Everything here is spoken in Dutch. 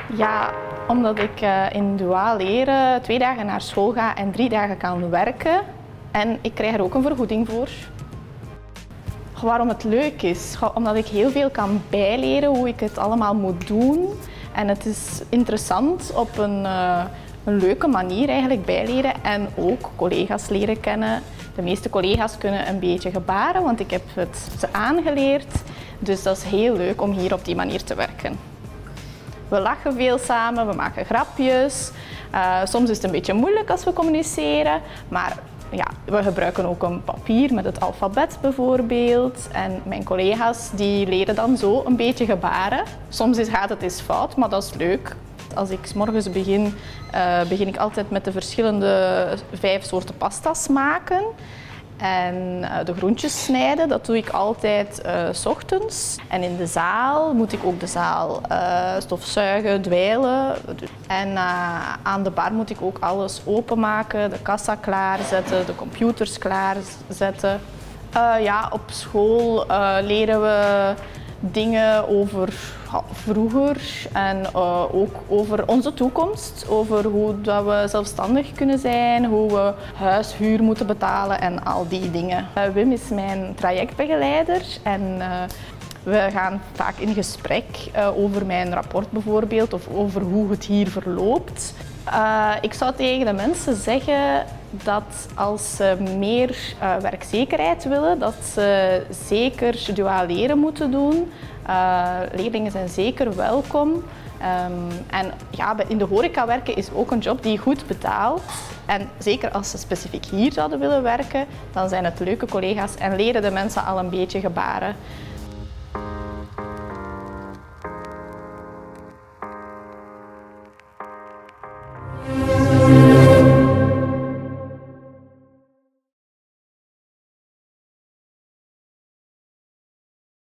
Ja, omdat ik in duaal leren 2 dagen naar school ga en 3 dagen kan werken. En ik krijg er ook een vergoeding voor. Waarom het leuk is? Omdat ik heel veel kan bijleren hoe ik het allemaal moet doen. En het is interessant op een leuke manier eigenlijk bijleren en ook collega's leren kennen. De meeste collega's kunnen een beetje gebaren, want ik heb het ze aangeleerd. Dus dat is heel leuk om hier op die manier te werken. We lachen veel samen, we maken grapjes. Soms is het een beetje moeilijk als we communiceren, maar ja, we gebruiken ook een papier met het alfabet bijvoorbeeld. En mijn collega's die leren dan zo een beetje gebaren. Soms gaat het eens fout, maar dat is leuk. Als ik 's morgens begin, begin ik altijd met de verschillende 5 soorten pasta's maken. En de groentjes snijden, dat doe ik altijd 's ochtends. En in de zaal moet ik ook de zaal stofzuigen, dweilen. En aan de bar moet ik ook alles openmaken, de kassa klaarzetten, de computers klaarzetten. Ja, op school leren we dingen over vroeger en ook over onze toekomst, over hoe dat we zelfstandig kunnen zijn, hoe we huishuur moeten betalen en al die dingen. Wim is mijn trajectbegeleider en we gaan vaak in gesprek over mijn rapport bijvoorbeeld of over hoe het hier verloopt. Ik zou tegen de mensen zeggen dat als ze meer werkzekerheid willen, dat ze zeker duaal leren moeten doen. Leerlingen zijn zeker welkom. En ja, in de horeca werken is ook een job die goed betaalt. En zeker als ze specifiek hier zouden willen werken, dan zijn het leuke collega's en leren de mensen al een beetje gebaren.